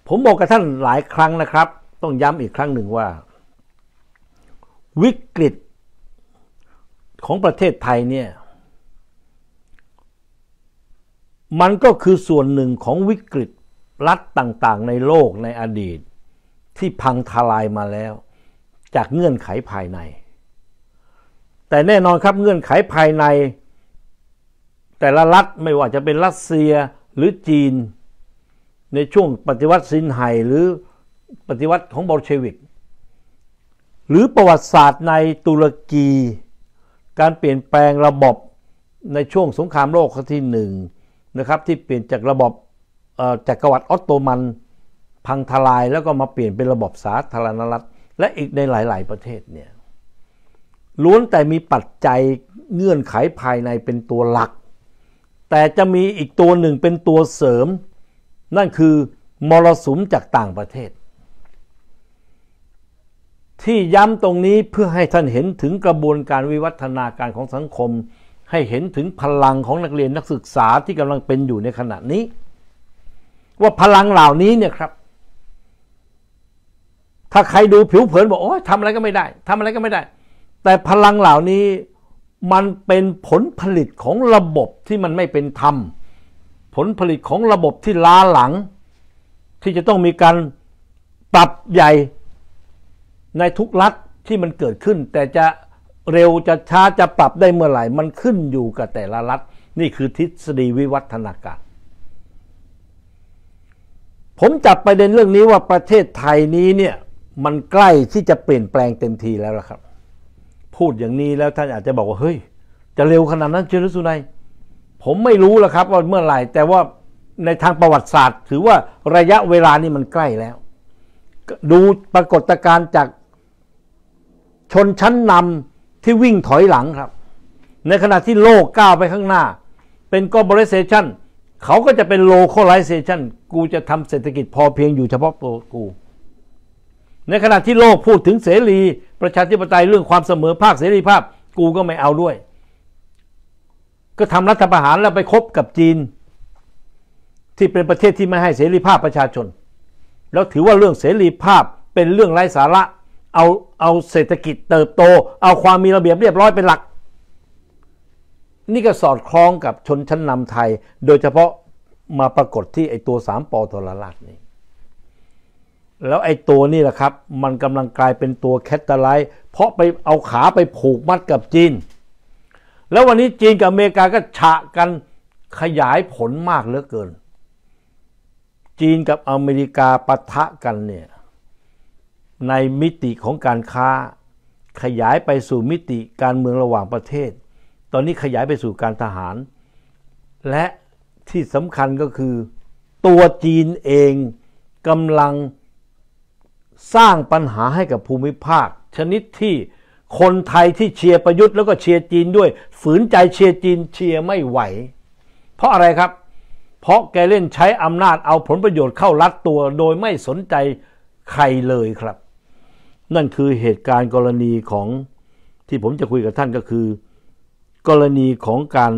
ผมบอกกับท่านหลายครั้งนะครับต้องย้ำอีกครั้งหนึ่งว่าวิกฤตของประเทศไทยเนี่ยมันก็คือส่วนหนึ่งของวิกฤตรัฐต่างๆในโลกในอดีตที่พังทลายมาแล้วจากเงื่อนไขภายในแต่แน่นอนครับเงื่อนไขภายในแต่ละรัฐไม่ว่าจะเป็นรัสเซียหรือจีนในช่วงปฏิวัติซินไห่หรือปฏิวัติของโบลเชวิกหรือประวัติศาสตร์ในตุรกีการเปลี่ยนแปลงระบบในช่วงสงครามโลกครั้งที่หนึ่งนะครับที่เปลี่ยนจากระบบจักรวรรดิออตโตมันพังทลายแล้วก็มาเปลี่ยนเป็นระบบสาธารณรัฐและอีกในหลายๆประเทศเนี่ยล้วนแต่มีปัจจัยเงื่อนไขภายในเป็นตัวหลักแต่จะมีอีกตัวหนึ่งเป็นตัวเสริมนั่นคือมรสุมจากต่างประเทศที่ย้ำตรงนี้เพื่อให้ท่านเห็นถึงกระบวนการวิวัฒนาการของสังคมให้เห็นถึงพลังของนักเรียนนักศึกษาที่กำลังเป็นอยู่ในขณะนี้ว่าพลังเหล่านี้เนี่ยครับถ้าใครดูผิวเผินบอกโอ้ยทำอะไรก็ไม่ได้ทำอะไรก็ไม่ได้แต่พลังเหล่านี้มันเป็นผลผลิตของระบบที่มันไม่เป็นธรรมผลผลิตของระบบที่ล้าหลังที่จะต้องมีการปรับใหญ่ในทุกรัฐที่มันเกิดขึ้นแต่จะเร็วจะช้าจะปรับได้เมื่อไหร่มันขึ้นอยู่กับแต่ละรัฐนี่คือทฤษฎีวิวัฒนาการผมจับประเด็นเรื่องนี้ว่าประเทศไทยนี้เนี่ยมันใกล้ที่จะเปลี่ยนแปลงเต็มทีแล้วล่ะครับพูดอย่างนี้แล้วท่านอาจจะบอกว่าเฮ้ยจะเร็วขนาดนั้นเชียวหรือสุนัยผมไม่รู้ละครับว่าเมื่อไหร่แต่ว่าในทางประวัติศาสตร์ถือว่าระยะเวลานี้มันใกล้แล้วดูปรากฏการณ์จากชนชั้นนำที่วิ่งถอยหลังครับในขณะที่โลกก้าวไปข้างหน้าเป็น globalization เขาก็จะเป็น localization กูจะทำเศรษฐกิจพอเพียงอยู่เฉพาะตัวกูในขณะที่โลกพูดถึงเสรีประชาธิปไตยเรื่องความเสมอภาคเสรีภาพกูก็ไม่เอาด้วยก็ทำรัฐประหารแล้วไปคบกับจีนที่เป็นประเทศที่ไม่ให้เสรีภาพประชาชนแล้วถือว่าเรื่องเสรีภาพเป็นเรื่องไร้สาระเอาเศรษฐกิจเติบโตเอาความมีระเบียบเรียบร้อยเป็นหลักนี่ก็สอดคล้องกับชนชั้นนำไทยโดยเฉพาะมาปรากฏที่ไอตัว3 ป.ทรราชนี่แล้วไอ้ตัวนี่แหละครับมันกำลังกลายเป็นตัวแคตตาไลซ์เพราะไปเอาขาไปผูกมัดกับจีนแล้ววันนี้จีนกับอเมริกาก็ฉะกันขยายผลมากเหลือเกินจีนกับอเมริกาปะทะกันเนี่ยในมิติของการค้าขยายไปสู่มิติการเมืองระหว่างประเทศตอนนี้ขยายไปสู่การทหารและที่สำคัญก็คือตัวจีนเองกำลังสร้างปัญหาให้กับภูมิภาคชนิดที่คนไทยที่เชียร์ประยุทธ์แล้วก็เชียร์จีนด้วยฝืนใจเชียร์จีนเชียร์ไม่ไหวเพราะอะไรครับเพราะแกเล่นใช้อำนาจเอาผลประโยชน์เข้ารัดตัวโดยไม่สนใจใครเลยครับนั่นคือเหตุการณ์กรณีของที่ผมจะคุยกับท่านก็คือกรณีของการ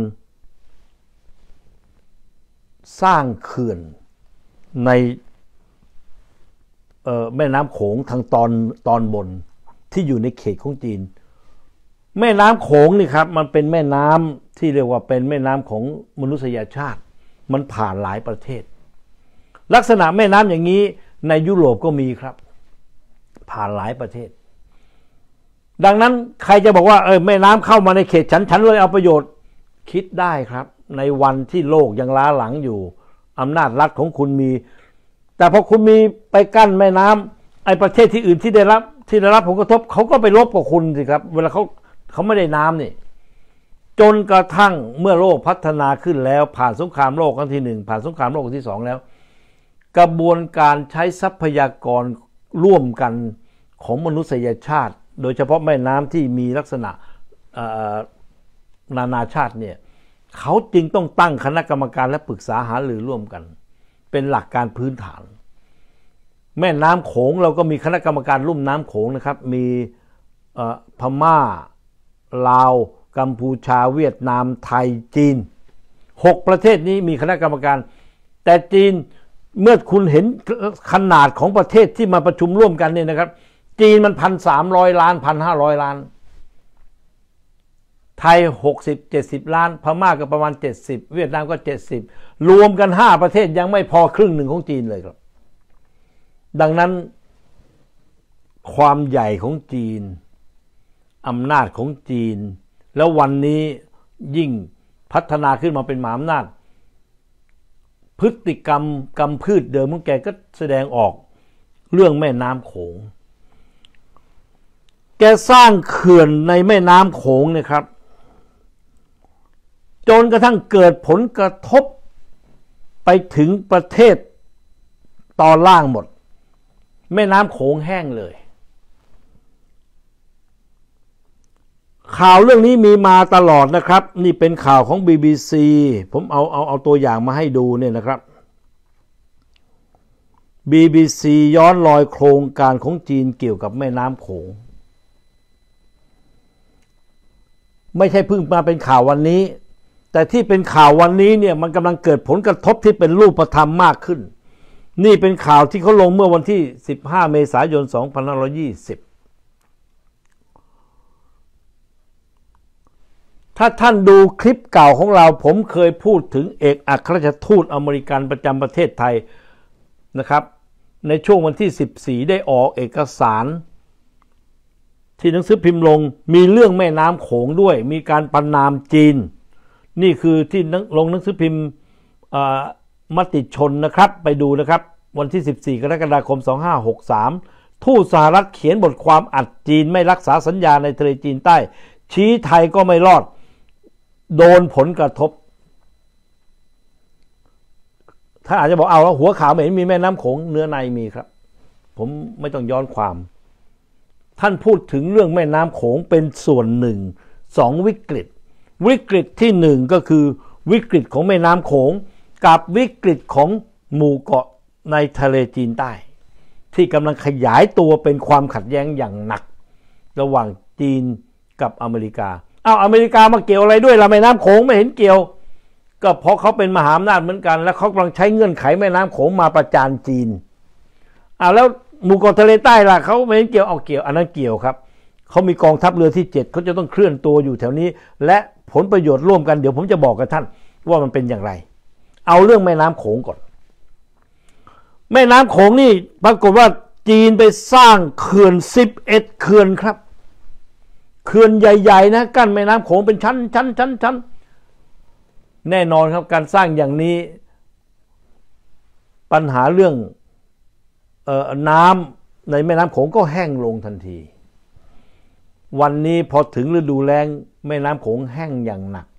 สร้างเขื่อนในแม่น้ำโขงทางตอนบนที่อยู่ในเขตของจีนแม่น้ำโขงนี่ครับมันเป็นแม่น้ำที่เรียกว่าเป็นแม่น้ำของมนุษยชาติมันผ่านหลายประเทศลักษณะแม่น้ำอย่างนี้ในยุโรปก็มีครับผ่านหลายประเทศดังนั้นใครจะบอกว่าแม่น้ำเข้ามาในเขตฉันเลยเอาประโยชน์คิดได้ครับในวันที่โลกยังล้าหลังอยู่อำนาจรัฐของคุณมีแต่พอคุณมีไปกั้นแม่น้ำไอ้ประเทศที่อื่นที่ได้รับผลกระทบเขาก็ไปลบกับคุณสิครับเวลาเขาไม่ได้น้ำนี่จนกระทั่งเมื่อโลกพัฒนาขึ้นแล้วผ่านสงครามโลกครั้งที่1ผ่านสงครามโลกครั้งที่2แล้วกระบวนการใช้ทรัพยากรร่วมกันของมนุษยชาติโดยเฉพาะแม่น้ำที่มีลักษณะนานาชาติเนี่ยเขาจึงต้องตั้งคณะกรรมการและปรึกษาหารือร่วมกันเป็นหลักการพื้นฐานแม่น้ำโขงเราก็มีคณะกรรมการลุ่มน้ำโขงนะครับมีพม่าลาวกัมพูชาเวียดนามไทยจีน6ประเทศนี้มีคณะกรรมการแต่จีนเมื่อคุณเห็นขนาดของประเทศที่มาประชุมร่วมกันเนี่ยนะครับจีนมัน1,300 ล้าน1,500 ล้านไทย60-70 ล้านพม่าก็ประมาณ70เวียดนามก็70รวมกัน5ประเทศยังไม่พอครึ่งหนึ่งของจีนเลยครับดังนั้นความใหญ่ของจีนอำนาจของจีนแล้ววันนี้ยิ่งพัฒนาขึ้นมาเป็นมหาอำนาจพฤติกรรมกำพืชเดิมของแกก็แสดงออกเรื่องแม่น้ำโขงแกสร้างเขื่อนในแม่น้ำโขงเนี่ยครับจนกระทั่งเกิดผลกระทบไปถึงประเทศตอนล่างหมดแม่น้ำโขงแห้งเลยข่าวเรื่องนี้มีมาตลอดนะครับนี่เป็นข่าวของ BBC ผมเอาตัวอย่างมาให้ดูเนี่ยนะครับ BBC ย้อนรอยโครงการของจีนเกี่ยวกับแม่น้ำโขงไม่ใช่เพิ่งมาเป็นข่าววันนี้แต่ที่เป็นข่าววันนี้เนี่ยมันกำลังเกิดผลกระทบที่เป็นรูปธรรมมากขึ้นนี่เป็นข่าวที่เขาลงเมื่อวันที่15 เมษายน 2520ถ้าท่านดูคลิปเก่าของเราผมเคยพูดถึงเอกอัครราชทูตอเมริกันประจำประเทศไทยนะครับในช่วงวันที่14ได้ออกเอกสารที่หนังสือพิมพ์ลงมีเรื่องแม่น้ำโขงด้วยมีการประณามจีนนี่คือที่ลงหนังสือพิมพ์มติชนนะครับไปดูนะครับวันที่14 กรกฎาคม 2563ทูตสหรัฐเขียนบทความอัดจีนไม่รักษาสัญญาในทะเลจีนใต้ชี้ไทยก็ไม่รอดโดนผลกระทบถ้าอาจจะบอกเอาแล้วหัวข่าวไม่เห็นมีแม่น้ำโขงเนื้อในมีครับผมไม่ต้องย้อนความท่านพูดถึงเรื่องแม่น้ำโขงเป็นส่วนหนึ่ง2วิกฤตที่1ก็คือวิกฤตของแม่น้ำโขงกับวิกฤตของหมู่เกาะในทะเลจีนใต้ที่กำลังขยายตัวเป็นความขัดแย้งอย่างหนักระหว่างจีนกับอเมริกาอเมริกามาเกี่ยวอะไรด้วยล่ะแม่น้ำโขงไม่เห็นเกี่ยวก็เพราะเขาเป็นมหาอำนาจเหมือนกันแล้วเขากำลังใช้เงื่อนไขแม่น้ำโขงมาประจานจีนแล้วหมู่เกาะทะเลใต้ล่ะเขาไม่เห็นเกี่ยวเกี่ยวอันนั้นเกี่ยวครับเขามีกองทัพเรือที่7เขาจะต้องเคลื่อนตัวอยู่แถวนี้และผลประโยชน์ร่วมกันเดี๋ยวผมจะบอกกับท่านว่ามันเป็นอย่างไรเอาเรื่องแม่น้ำโขงก่อนแม่น้ำโขงนี่ปรากฏว่าจีนไปสร้างเขื่อน11เขื่อนครับเขื่อนใหญ่ๆนะกั้นแม่น้ำโขงเป็นชั้นแน่นอนครับการสร้างอย่างนี้ปัญหาเรื่องน้ำในแม่น้ำโขงก็แห้งลงทันทีวันนี้พอถึงฤดูแล้งแม่น้ำโขงแห้งอย่างหนัก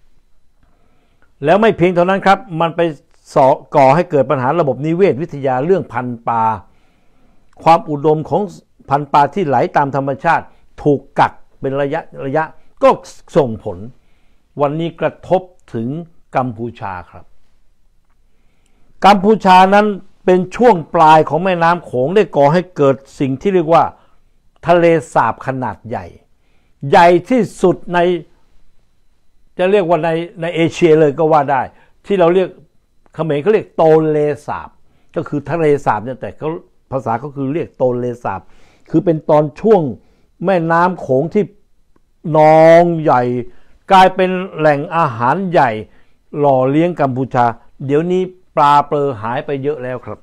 แล้วไม่เพียงเท่านั้นครับมันไปก่อให้เกิดปัญหาระบบนิเวศวิทยาเรื่องพันธุ์ปลาความอุดมของพันธุ์ปลาที่ไหลตามธรรมชาติถูกกักเป็นระยะก็ส่งผลวันนี้กระทบถึงกัมพูชาครับกัมพูชานั้นเป็นช่วงปลายของแม่น้ำโขงได้ก่อให้เกิดสิ่งที่เรียกว่าทะเลสาบขนาดใหญ่ที่สุดในจะเรียกว่าในเอเชียเลยก็ว่าได้ที่เราเรียกเขมรเขาเรียกโตนเลสาบก็คือทะเลสาบเนี่ยแต่เขาภาษาเขาคือเรียกโตนเลสาบคือเป็นตอนช่วงแม่น้ำโขงที่นองใหญ่กลายเป็นแหล่งอาหารใหญ่หล่อเลี้ยงกัมพูชาเดี๋ยวนี้ปลาเปลือหายไปเยอะแล้วครับ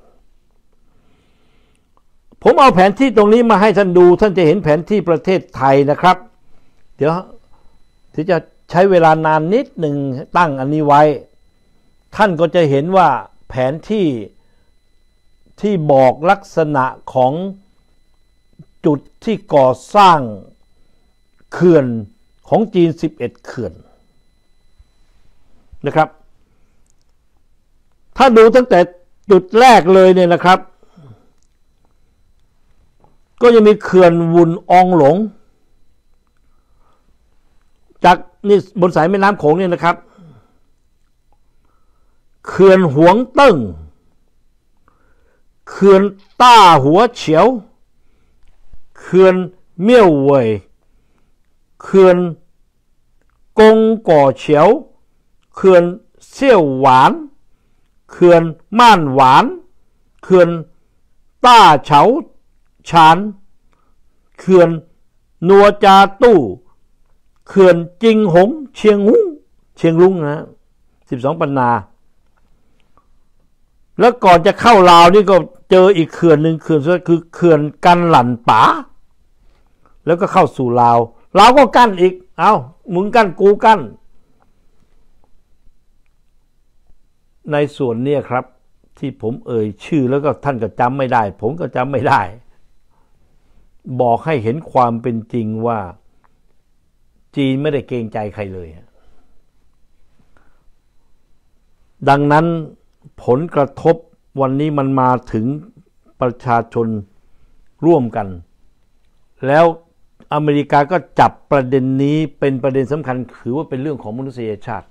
ผมเอาแผนที่ตรงนี้มาให้ท่านดูท่านจะเห็นแผนที่ประเทศไทยนะครับเดี๋ยวที่จะใช้เวลานานนิดหนึ่งตั้งอันนี้ไว้ท่านก็จะเห็นว่าแผนที่บอกลักษณะของจุดที่ก่อสร้างเขื่อนของจีน11เขื่อนนะครับถ้าดูตั้งแต่จุดแรกเลยเนี่ยนะครับก็จะมีเขื่อนวุนอองหลงจากนี่บนสายแม่น้ำโขงเนี่ยนะครับเขื่อนหวงเติ้งเขื่อนต้าหัวเฉียวเขื่อนเมี่ยวเว่ยเขื่อนกงก่อเฉียวเขื่อนเซี่ยวหวานเขื่อนม่านหวานเขื่อนต้าเฉาฉานเขื่อนนัวจาตู้เขื่อนจิงหงเชียงรุ้งนะ12 ปันนา แล้วก่อนจะเข้าลาวนี่ก็เจออีกเขื่อนหนึ่งเขื่อนคือเขื่อนกันหลั่นป๋าแล้วก็เข้าสู่ลาวก็กั้นอีกเอามึงกั้นกูกั้นในส่วนนี้ครับที่ผมเอ่ยชื่อแล้วก็ท่านก็จำไม่ได้ผมก็จำไม่ได้บอกให้เห็นความเป็นจริงว่าจีนไม่ได้เกรงใจใครเลยดังนั้นผลกระทบวันนี้มันมาถึงประชาชนร่วมกันแล้วอเมริกาก็จับประเด็นนี้เป็นประเด็นสำคัญถือว่าเป็นเรื่องของมนุษยชาติ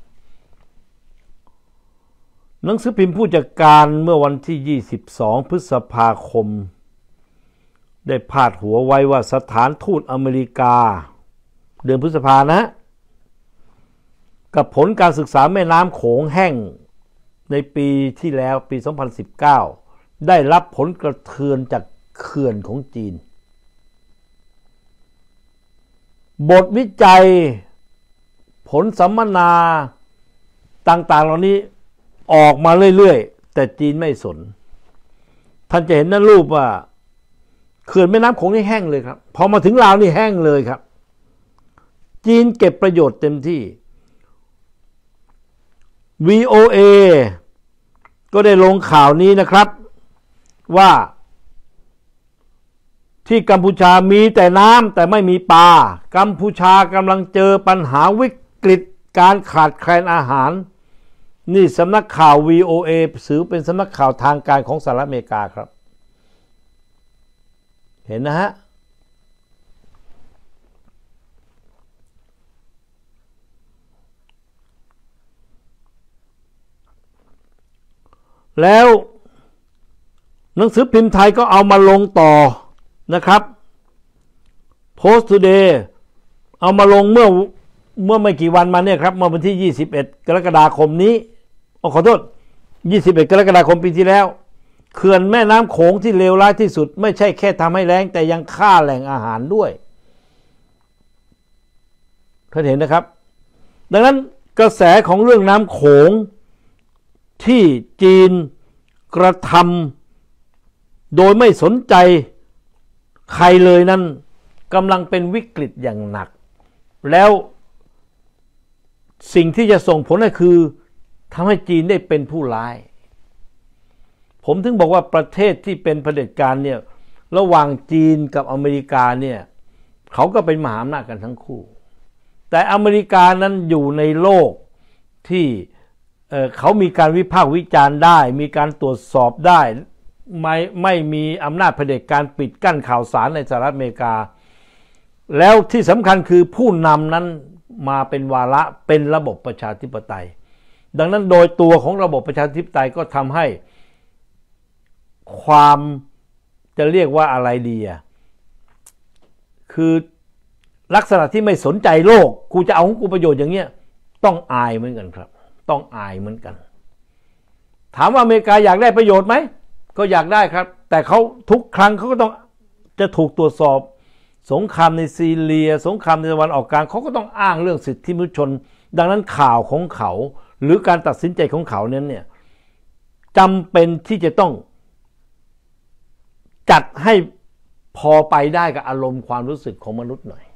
หนังสือพิมพ์ผู้จัดการเมื่อวันที่22 พฤษภาคมได้พาดหัวไว้ว่าสถานทูตอเมริกาเดือนพฤษภานะกับผลการศึกษาแม่น้ำโขงแห้งในปีที่แล้วปี 2019 ได้รับผลกระเทือนจากเขื่อนของจีนบทวิจัยผลสัมมนาต่างๆเหล่านี้ออกมาเรื่อยๆแต่จีนไม่สนท่านจะเห็นนั่นรูปว่าเขื่อนแม่น้ำโขงนี่แห้งเลยครับพอมาถึงลาวนี่แห้งเลยครับจีนเก็บประโยชน์เต็มที่ VOA ก็ได้ลงข่าวนี้นะครับว่าที่กัมพูชามีแต่น้ำแต่ไม่มีปลากัมพูชากำลังเจอปัญหาวิกฤตการขาดแคลนอาหารนี่สำนักข่าว VOA ถือเป็นสำนักข่าวทางการของสหรัฐอเมริกาครับเห็นนะฮะแล้วหนังสือพิมพ์ไทยก็เอามาลงต่อนะครับ Post Today เอามาลงเมื่อไม่กี่วันมาเนี่ยครับเมื่อวันที่21 กรกฎาคมนี้ขอโทษ21 กรกฎาคมปีที่แล้วเขื่อนแม่น้ำโขงที่เลวร้ายที่สุดไม่ใช่แค่ทำให้แล้งแต่ยังฆ่าแหล่งอาหารด้วยท่านเห็นนะครับดังนั้นกระแสของเรื่องน้ำโขงที่จีนกระทำโดยไม่สนใจใครเลยนั้นกำลังเป็นวิกฤตอย่างหนักแล้วสิ่งที่จะส่งผลก็คือทำให้จีนได้เป็นผู้ร้ายผมถึงบอกว่าประเทศที่เป็นเผด็จการเนี่ยระหว่างจีนกับอเมริกาเนี่ยเขาก็เป็นมหาอำนาจกันทั้งคู่แต่อเมริกานั้นอยู่ในโลกที่เขามีการวิพากษ์วิจารณ์ได้มีการตรวจสอบได้ไม่มีอำนาจเผด็จการปิดกั้นข่าวสารในสหรัฐอเมริกาแล้วที่สำคัญคือผู้นำนั้นมาเป็นวาระเป็นระบบประชาธิปไตยดังนั้นโดยตัวของระบบประชาธิปไตยก็ทำให้ความจะเรียกว่าอะไรดีคือลักษณะที่ไม่สนใจโลกกูจะเอาของกูประโยชน์อย่างเงี้ยต้องอายเหมือนกันครับต้องอายเหมือนกันถามว่าอเมริกาอยากได้ประโยชน์ไหมก็อยากได้ครับแต่เขาทุกครั้งเขาก็ต้องจะถูกตรวจสอบสงครามในซีเรียสงครามในตะวันออกกลางเขาก็ต้องอ้างเรื่องสิทธิมนุษยชนดังนั้นข่าวของเขาหรือการตัดสินใจของเขานั้นเนี่ยจำเป็นที่จะต้องจัดให้พอไปได้กับอารมณ์ความรู้สึกของมนุษย์หน่อย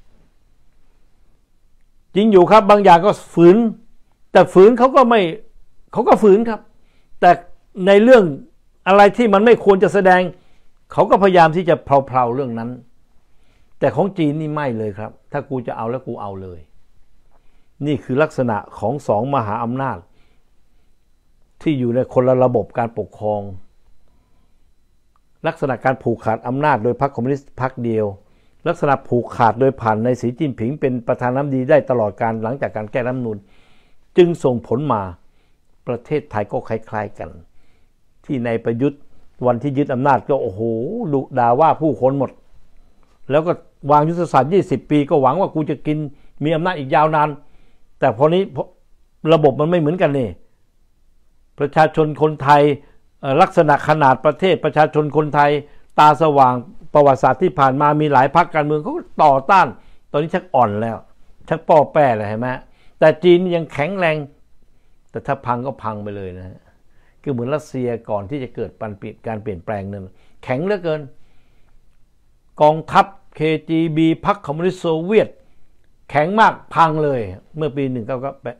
จริงอยู่ครับบางอย่างก็ฝืนแต่ฝืนเขาก็ฝืนครับแต่ในเรื่องอะไรที่มันไม่ควรจะแสดงเขาก็พยายามที่จะเพลาๆเรื่องนั้นแต่ของจีนนี่ไม่เลยครับถ้ากูจะเอาแล้วกูเอาเลยนี่คือลักษณะของสองมหาอำนาจที่อยู่ในคนละระบบการปกครองลักษณะการผูกขาดอำนาจโดยพรรคคอมมิวนิสต์พรรคเดียวลักษณะผูกขาดโดยผ่านในสีจิ้นผิงเป็นประธานาธิบดีได้ตลอดการหลังจากการแก้รัฐธรรมนูญจึงส่งผลมาประเทศไทยก็คล้ายๆกันที่ในประยุทธ์วันที่ยึดอำนาจก็โอ้โหดุด่าว่าผู้คนหมดแล้วก็วางยุทธศาสตร์20 ปีก็หวังว่ากูจะกินมีอำนาจอีกยาวนานแต่พอนี้ระบบมันไม่เหมือนกันนี่ประชาชนคนไทยลักษณะขนาดประเทศประชาชนคนไทยตาสว่างประวัติศาสตร์ที่ผ่านมามีหลายพรรคการเมืองเขาต่อต้านตอนนี้ชักอ่อนแล้วชักป้อแป้เลยเห็นไหมแต่จีนยังแข็งแรงแต่ถ้าพังก็พังไปเลยนะฮะคือเหมือนรัสเซียก่อนที่จะเกิดการเปลี่ยนแปลงนั้นแข็งเหลือเกินกองทัพ KGB พรรคคอมมิวนิสต์โซเวียตแข็งมากพังเลยเมื่อปี1989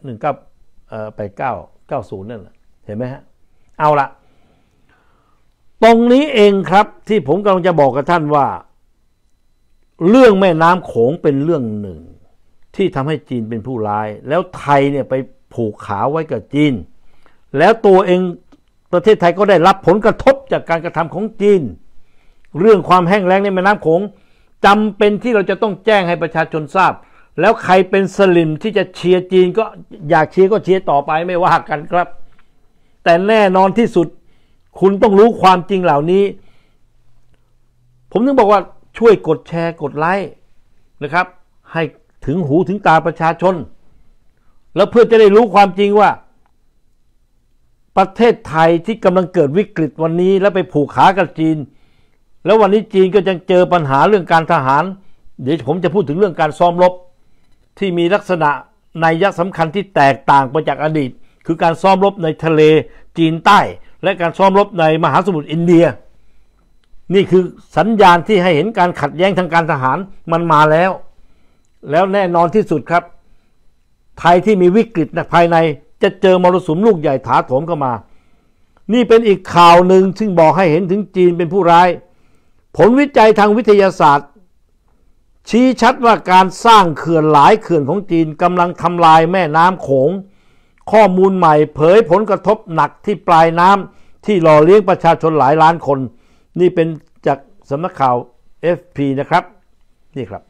90นั่นแหละเห็นไหมฮะเอาละตรงนี้เองครับที่ผมกำลังจะบอกกับท่านว่าเรื่องแม่น้ำโขงเป็นเรื่องหนึ่งที่ทำให้จีนเป็นผู้ร้ายแล้วไทยเนี่ยไปผูกขาไว้กับจีนแล้วตัวเองประเทศไทยก็ได้รับผลกระทบจากการกระทำของจีนเรื่องความแห้งแล้งในแม่น้ำโขงจำเป็นที่เราจะต้องแจ้งให้ประชาชนทราบแล้วใครเป็นสลิมที่จะเชียร์จีนก็อยากเชียร์ก็เชียร์ต่อไปไม่ว่ากันครับแต่แน่นอนที่สุดคุณต้องรู้ความจริงเหล่านี้ผมถึงบอกว่าช่วยกดแชร์กดไลค์นะครับให้ถึงหูถึงตาประชาชนแล้วเพื่อจะได้รู้ความจริงว่าประเทศไทยที่กำลังเกิดวิกฤตวันนี้แล้วไปผูกขากับจีนแล้ววันนี้จีนก็ยังเจอปัญหาเรื่องการทหารเดี๋ยวผมจะพูดถึงเรื่องการซ้อมรบที่มีลักษณะนัยสำคัญที่แตกต่างไปจากอดีตคือการซ้อมรบในทะเลจีนใต้และการซ้อมรบในมหาสมุทรอินเดียนี่คือสัญญาณที่ให้เห็นการขัดแย้งทางการทหารมันมาแล้วแน่นอนที่สุดครับไทยที่มีวิกฤตภายในจะเจอมรสุมลูกใหญ่ถาโถมเข้ามานี่เป็นอีกข่าวหนึ่งซึ่งบอกให้เห็นถึงจีนเป็นผู้ร้ายผลวิจัยทางวิทยาศาสตร์ชี้ชัดว่าการสร้างเขื่อนหลายเขื่อนของจีนกำลังทำลายแม่น้ำโขงข้อมูลใหม่เผยผลกระทบหนักที่ปลายน้ำที่หล่อเลี้ยงประชาชนหลายล้านคนนี่เป็นจากสำนักข่าว FP นะครับนี่ครับ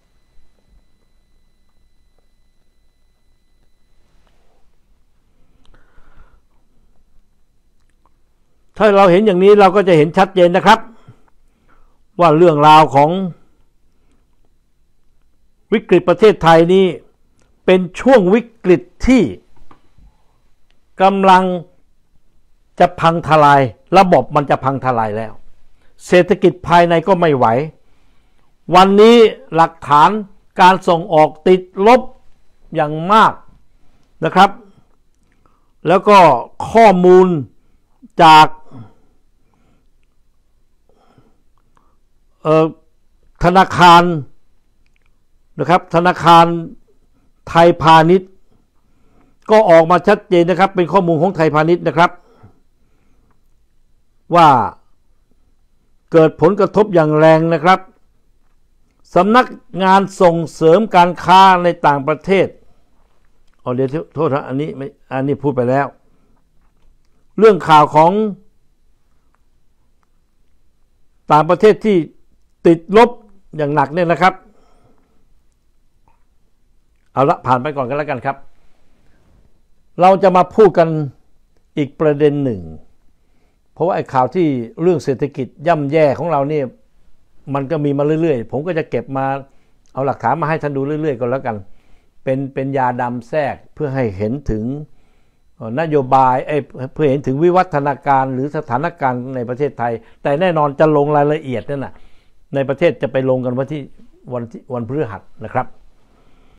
ถ้าเราเห็นอย่างนี้เราก็จะเห็นชัดเจนนะครับว่าเรื่องราวของวิกฤตประเทศไทยนี้เป็นช่วงวิกฤตที่กำลังจะพังทลายระบบมันจะพังทลายแล้วเศรษฐกิจภายในก็ไม่ไหววันนี้หลักฐานการส่งออกติดลบอย่างมากนะครับแล้วก็ข้อมูลจากธนาคารนะครับธนาคารไทยพาณิชย์ก็ออกมาชัดเจนนะครับเป็นข้อมูลของไทยพาณิชย์นะครับว่าเกิดผลกระทบอย่างแรงนะครับสำนักงานส่งเสริมการค้าในต่างประเทศเดี๋ยวโทษนะอันนี้พูดไปแล้วเรื่องข่าวของต่างประเทศที่ติดลบอย่างหนักเนี่ยนะครับเอาละผ่านไปก่อนกันแล้วกันครับเราจะมาพูดกันอีกประเด็นหนึ่งเพราะว่าไอ้ข่าวที่เรื่องเศรษฐกิจย่ำแย่ของเราเนี่ยมันก็มีมาเรื่อยๆผมก็จะเก็บมาเอาหลักฐานมาให้ท่านดูเรื่อยๆก่อนแล้วกันเป็นยาดำแทรกเพื่อให้เห็นถึงนโยบายเพื่อเห็นถึงวิวัฒนาการหรือสถานการณ์ในประเทศไทยแต่แน่นอนจะลงรายละเอียดนั่นนะในประเทศจะไปลงกันวันพฤหัสนะครับ